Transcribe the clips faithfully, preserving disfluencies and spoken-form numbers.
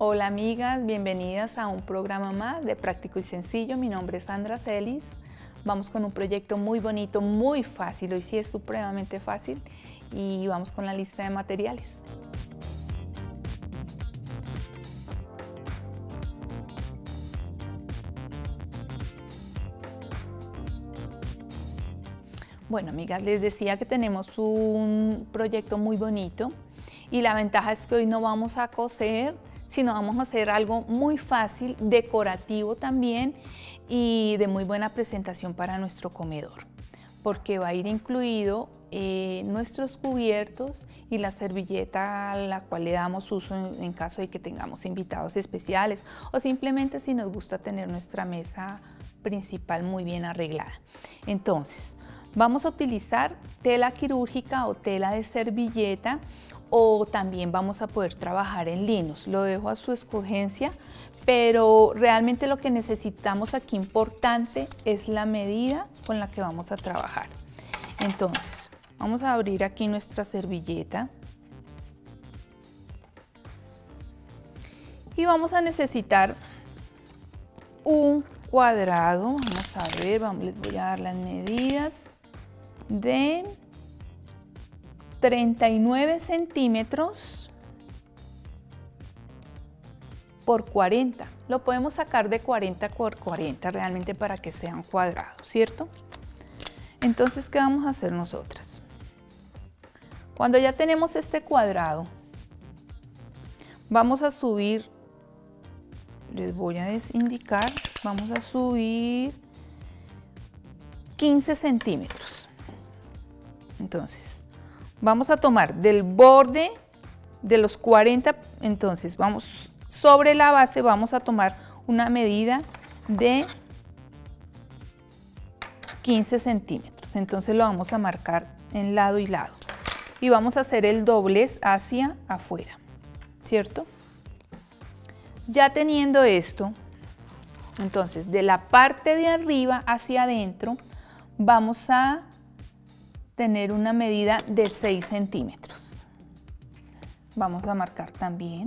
Hola amigas, bienvenidas a un programa más de Práctico y Sencillo. Mi nombre es Sandra Celis. Vamos con un proyecto muy bonito, muy fácil, hoy sí es supremamente fácil y vamos con la lista de materiales. Bueno, amigas, les decía que tenemos un proyecto muy bonito y la ventaja es que hoy no vamos a coser, sino vamos a hacer algo muy fácil, decorativo también y de muy buena presentación para nuestro comedor, porque va a ir incluido eh, nuestros cubiertos y la servilleta a la cual le damos uso en, en caso de que tengamos invitados especiales o simplemente si nos gusta tener nuestra mesa principal muy bien arreglada. Entonces, vamos a utilizar tela quirúrgica o tela de servilleta o también vamos a poder trabajar en linos. Lo dejo a su escogencia, pero realmente lo que necesitamos aquí importante es la medida con la que vamos a trabajar. Entonces, vamos a abrir aquí nuestra servilleta y vamos a necesitar un cuadrado. Vamos a ver, vamos, les voy a dar las medidas de treinta y nueve centímetros por cuarenta. Lo podemos sacar de cuarenta por cuarenta realmente para que sean cuadrados, ¿cierto? Entonces, ¿qué vamos a hacer nosotras? Cuando ya tenemos este cuadrado, vamos a subir, les voy a indicar, vamos a subir quince centímetros. Entonces, vamos a tomar del borde de los cuarenta, entonces vamos sobre la base, vamos a tomar una medida de quince centímetros. Entonces lo vamos a marcar en lado y lado y vamos a hacer el doblez hacia afuera, ¿cierto? Ya teniendo esto, entonces de la parte de arriba hacia adentro vamos a tener una medida de seis centímetros. Vamos a marcar también.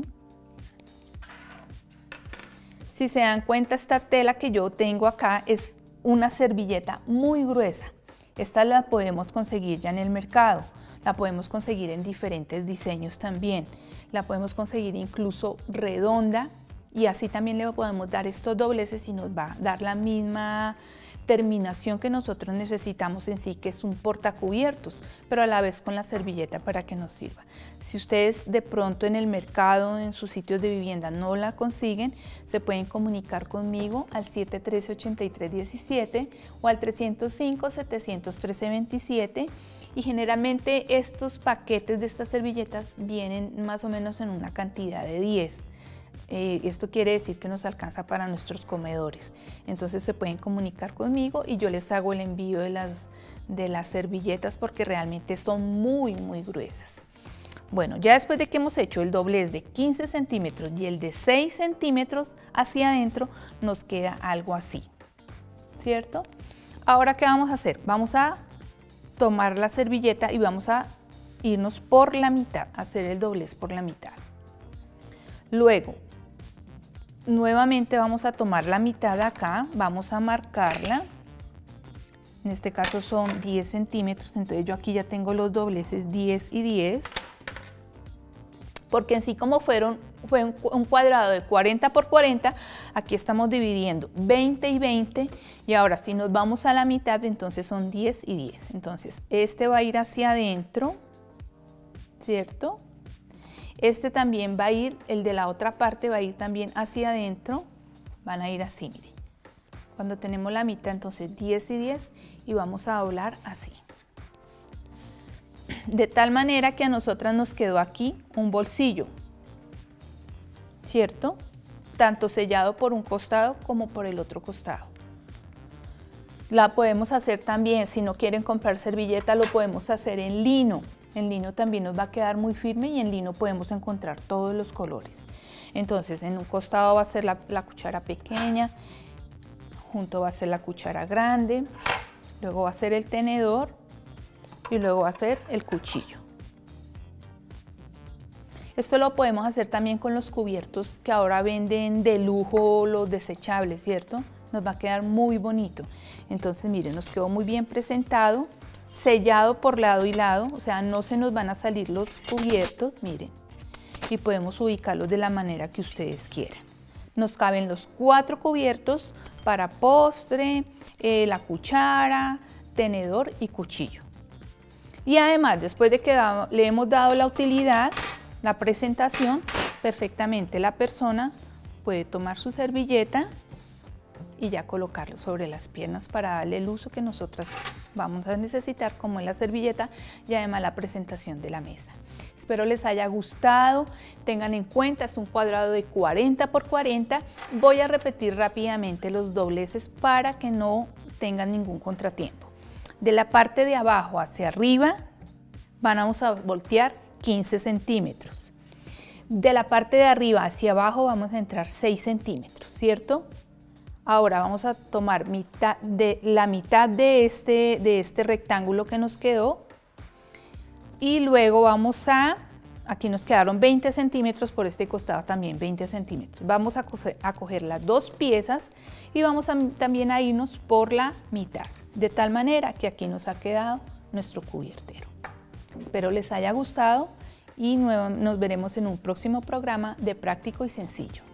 Si se dan cuenta, esta tela que yo tengo acá es una servilleta muy gruesa. Esta la podemos conseguir ya en el mercado, la podemos conseguir en diferentes diseños también, la podemos conseguir incluso redonda y así también le podemos dar estos dobleces y nos va a dar la misma terminación que nosotros necesitamos en sí, que es un portacubiertos, pero a la vez con la servilleta para que nos sirva. Si ustedes de pronto en el mercado, en sus sitios de vivienda no la consiguen, se pueden comunicar conmigo al siete uno tres, ocho tres uno siete o al tres cero cinco, siete uno tres, uno tres dos siete y generalmente estos paquetes de estas servilletas vienen más o menos en una cantidad de diez. Eh, esto quiere decir que nos alcanza para nuestros comedores. Entonces se pueden comunicar conmigo y yo les hago el envío de las, de las servilletas porque realmente son muy muy gruesas. Bueno, ya después de que hemos hecho el doblez de quince centímetros y el de seis centímetros hacia adentro, nos queda algo así, ¿cierto? Ahora, ¿qué vamos a hacer? Vamos a tomar la servilleta y vamos a irnos por la mitad, hacer el doblez por la mitad. Luego, nuevamente vamos a tomar la mitad de acá, vamos a marcarla, en este caso son diez centímetros, entonces yo aquí ya tengo los dobleces diez y diez, porque en sí como fueron, fue un, un cuadrado de cuarenta por cuarenta, aquí estamos dividiendo veinte y veinte, y ahora si nos vamos a la mitad, entonces son diez y diez, entonces este va a ir hacia adentro, ¿cierto? Este también va a ir, el de la otra parte va a ir también hacia adentro, van a ir así, miren. Cuando tenemos la mitad, entonces diez y diez y vamos a doblar así. De tal manera que a nosotras nos quedó aquí un bolsillo, ¿cierto? Tanto sellado por un costado como por el otro costado. La podemos hacer también, si no quieren comprar servilleta, lo podemos hacer en lino. En lino también nos va a quedar muy firme y en lino podemos encontrar todos los colores. Entonces, en un costado va a ser la, la cuchara pequeña, junto va a ser la cuchara grande, luego va a ser el tenedor y luego va a ser el cuchillo. Esto lo podemos hacer también con los cubiertos que ahora venden de lujo, los desechables, ¿cierto? Nos va a quedar muy bonito. Entonces, miren, nos quedó muy bien presentado, sellado por lado y lado, o sea, no se nos van a salir los cubiertos, miren. Y podemos ubicarlos de la manera que ustedes quieran. Nos caben los cuatro cubiertos para postre, eh, la cuchara, tenedor y cuchillo. Y además, después de que da, le hemos dado la utilidad, la presentación, perfectamente la persona puede tomar su servilleta y ya colocarlo sobre las piernas para darle el uso que nosotras vamos a necesitar, como en la servilleta, y además la presentación de la mesa. Espero les haya gustado, tengan en cuenta, es un cuadrado de cuarenta por cuarenta. Voy a repetir rápidamente los dobleces para que no tengan ningún contratiempo. De la parte de abajo hacia arriba, vamos a voltear quince centímetros. De la parte de arriba hacia abajo vamos a entrar seis centímetros, ¿cierto? Ahora vamos a tomar mitad de, la mitad de este, de este rectángulo que nos quedó y luego vamos a, aquí nos quedaron veinte centímetros, por este costado también veinte centímetros. Vamos a coger, a coger las dos piezas y vamos a, también a irnos por la mitad, de tal manera que aquí nos ha quedado nuestro cubiertero. Espero les haya gustado y nuevo, nos veremos en un próximo programa de Práctico y Sencillo.